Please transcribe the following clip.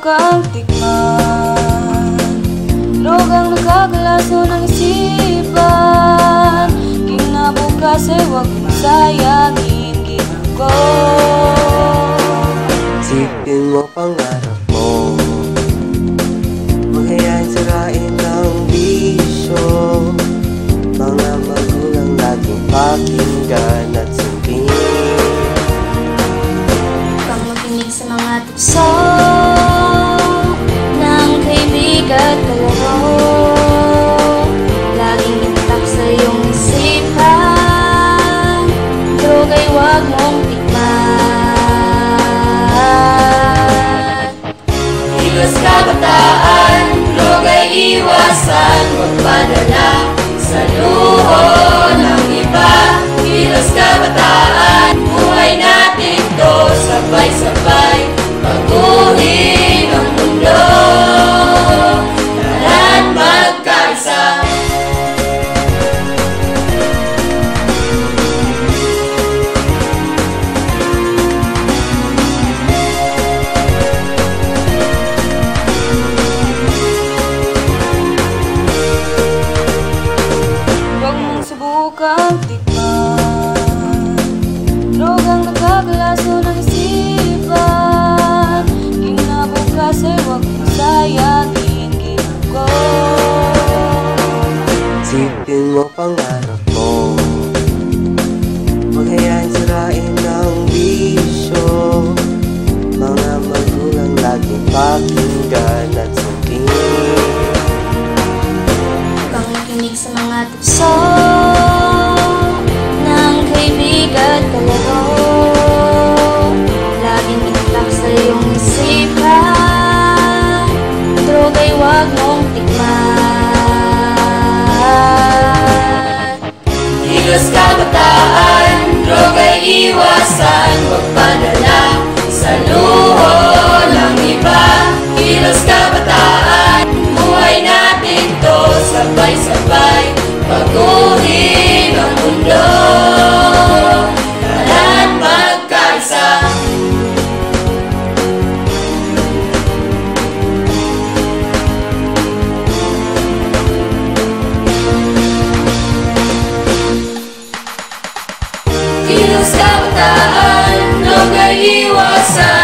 subukang tikman, drogang nakakalaso ng isipan. Kinabukas ay huwag mong sayangin ginagawa. Isipin mo pangarap mo, huwag hayaan sirain ng bisyo. Mga magulang laging pakinggan at sundin. Kang makinig sa mga tukso ng kaibigan at kalaro. Laging itak sa iyong isipan, droga'y huwag mong tikman. Kilos kabataan, droga'y iwasan, huwag padala sa luho ng iba. Kilos kabataan, buhay natin to, sabay-sabay baguhin ang mundo. Tara't magkaisa. Huwag mong subukang tikman, drogang nakakalaso ng isipan. Kinabukas ay huwag mong sayangin ginagawa. Isipin mo pangarap mo, huwag hayaan sirain ng bisyo. Mga magulang laging pakinggan at sundin. Kang makinig sa mga tukso ng kaibigan at kalaro. Laging itak sa iyong isipan, droga'y huwag mong tikman. Kilos kabataan, droga'y iwasan, huwag padala sa luho ng iba. Kilos kabataan, buhay natin to, sabay-sabay baguhin ang mundo. Tara't magkaisa. Kilos kabataan, droga'y iwasan,